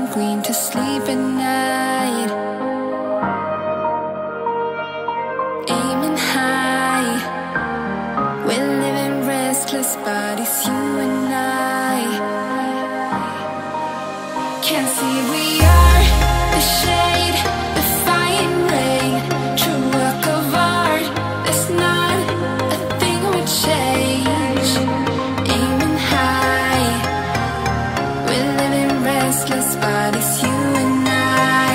queen to sleep at night, aiming high. We're living restless bodies, you and I. Can't see we are the shade, defying rain, true work of art. There's not a thing would change. Aiming high, we're living restless bodies, you and I.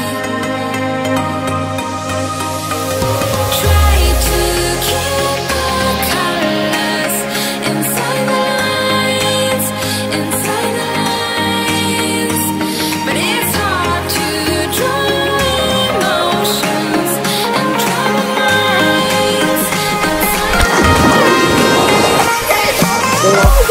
Try to keep our colors inside the lines, inside the lines, but it's hard to draw emotions and draw minds inside the lines.